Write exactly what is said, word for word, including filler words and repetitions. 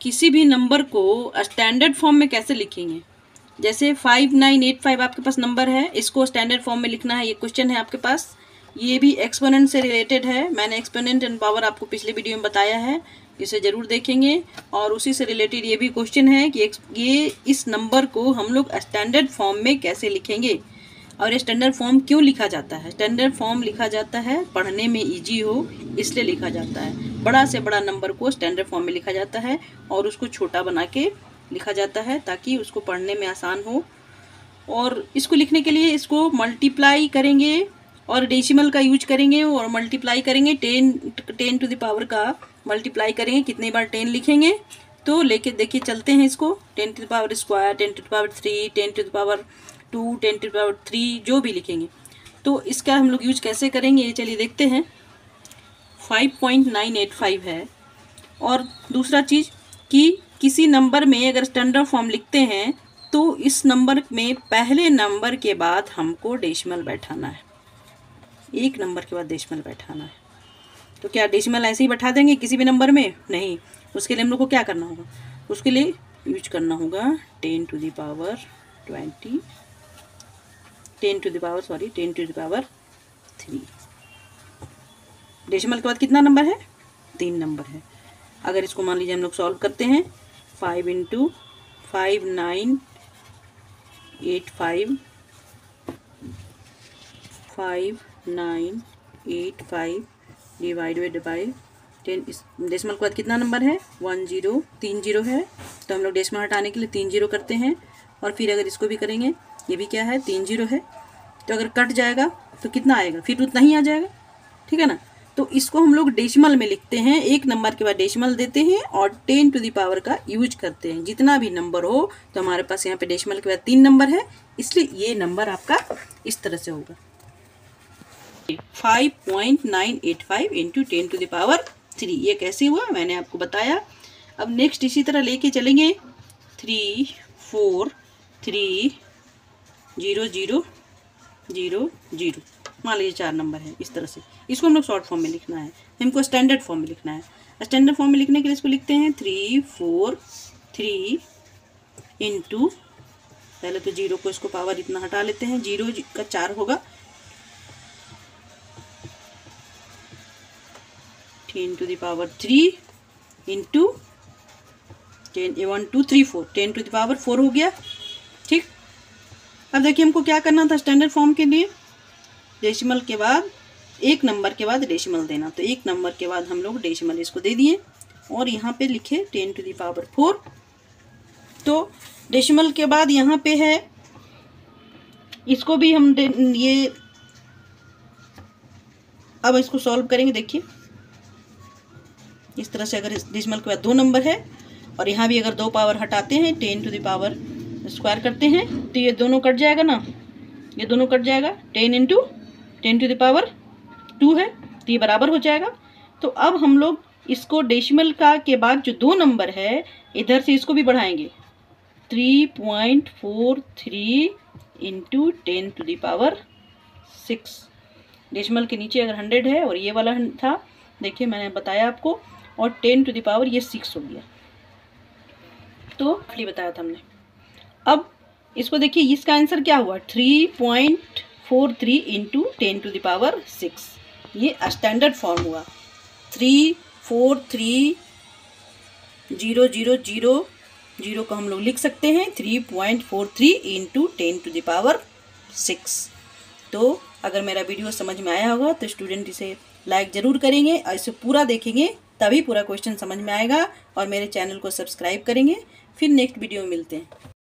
किसी भी नंबर को स्टैंडर्ड फॉर्म में कैसे लिखेंगे। जैसे फाइव नाइन एट फाइव आपके पास नंबर है, इसको स्टैंडर्ड फॉर्म में लिखना है, ये क्वेश्चन है आपके पास। ये भी एक्सपोनेंट से रिलेटेड है, मैंने एक्सपोनेंट एंड पावर आपको पिछले वीडियो में बताया है, इसे ज़रूर देखेंगे। और उसी से रिलेटेड ये भी क्वेश्चन है कि ये इस नंबर को हम लोग स्टैंडर्ड फॉर्म में कैसे लिखेंगे और ये स्टैंडर्ड फॉर्म क्यों लिखा जाता है। स्टैंडर्ड फॉर्म लिखा जाता है पढ़ने में इजी हो इसलिए लिखा जाता है। बड़ा से बड़ा नंबर को स्टैंडर्ड फॉर्म में लिखा जाता है और उसको छोटा बना के लिखा जाता है ताकि उसको पढ़ने में आसान हो। और इसको लिखने के लिए इसको मल्टीप्लाई करेंगे और डेसिमल का यूज करेंगे और मल्टीप्लाई करेंगे। Ten ten to the power का मल्टीप्लाई करेंगे, कितनी बार टेन लिखेंगे तो लेके देखिए चलते हैं इसको। Ten to the power square, ten to the power three, ten to the power two, ten to the power three, जो भी लिखेंगे तो इसका हम लोग यूज कैसे करेंगे चलिए देखते हैं। Five point nine eight five है। और दूसरा चीज़ कि किसी नंबर में अगर स्टैंडर्ड फॉर्म लिखते हैं तो इस नंबर में पहले नंबर के बाद हमको डेसिमल बैठाना है, एक नंबर के बाद डेसिमल बैठाना है। तो क्या डेसिमल ऐसे ही बैठा देंगे किसी भी नंबर में? नहीं, उसके लिए हम लोग को क्या करना होगा, उसके लिए यूज करना होगा ten to the power twenty, ten to the power sorry ten to the power three. Decimal के बाद कितना नंबर है? तीन नंबर है। अगर इसको मान लीजिए हम लोग सॉल्व करते हैं, five into five nine eight five, five nine eight five divided by ten. इस डेसिमल के बाद कितना नंबर है? वन जीरो, तीन जीरो है तो हम लोग डेसिमल हटाने के लिए तीन जीरो करते हैं। और फिर अगर इसको भी करेंगे, ये भी क्या है? तीन जीरो है। तो अगर कट जाएगा तो कितना आएगा? फिर उतना ही आ जाएगा, ठीक है ना। तो इसको हम लोग डेसिमल में लिखते हैं, एक नंबर के बाद डेसिमल देते हैं और टेन टू द पावर का यूज करते हैं। जितना भी नंबर हो तो हमारे पास यहाँ पे डेसिमल के बाद तीन नंबर है, इसलिए ये नंबर आपका इस तरह से होगा five point nine eight five into ten to the power three. ये कैसे हुआ मैंने आपको बताया। अब नेक्स्ट इसी तरह लेके चलेंगे, three four three zero zero zero zero, मान लीजिए चार नंबर है इस तरह से। इसको हम लोग शॉर्ट फॉर्म में लिखना है, हमको स्टैंडर्ड फॉर्म में लिखना है। स्टैंडर्ड फॉर्म में लिखने के लिए इसको लिखते हैं थ्री फोर थ्री इंटू, पहले तो जीरो को इसको पावर इतना हटा लेते हैं, जीरो का चार होगा, ten to the power three into ten, one two three four, ten to the power four हो गया, ठीक। अब देखिए हमको क्या करना था स्टैंडर्ड फॉर्म के लिए, डेसिमल के बाद एक नंबर के बाद डेसिमल देना। तो एक नंबर के बाद हम लोग डेसिमल इसको दे दिए और यहाँ पे लिखे ten to the power four. तो डेसिमल के बाद यहाँ पे है, इसको भी हम ये अब इसको सॉल्व करेंगे। देखिए इस तरह से, अगर डेसिमल के बाद दो नंबर है और यहाँ भी अगर दो पावर हटाते हैं, ten to the power square करते हैं तो ये दोनों कट जाएगा ना, ये दोनों कट जाएगा, ten into ten to the power two है तो ये बराबर हो जाएगा। तो अब हम लोग इसको डेसिमल का के बाद जो दो नंबर है इधर से इसको भी बढ़ाएंगे, three point four three into ten to the power six. Decimal के नीचे अगर हंड्रेड है और ये वाला था, देखिए मैंने बताया आपको, और टेन टू द पावर ये सिक्स हो गया, तो इसलिए बताया था हमने। अब इसको देखिए, इसका आंसर क्या हुआ? Three point four three into ten to the power six. ये स्टैंडर्ड फॉर्म हुआ। Three four three zero zero zero zero को हम लोग लिख सकते हैं three point four three into ten to the power six. तो अगर मेरा वीडियो समझ में आया होगा तो स्टूडेंट इसे लाइक ज़रूर करेंगे और इसे पूरा देखेंगे, तभी पूरा क्वेश्चन समझ में आएगा। और मेरे चैनल को सब्सक्राइब करेंगे। फिर नेक्स्ट वीडियो में मिलते हैं।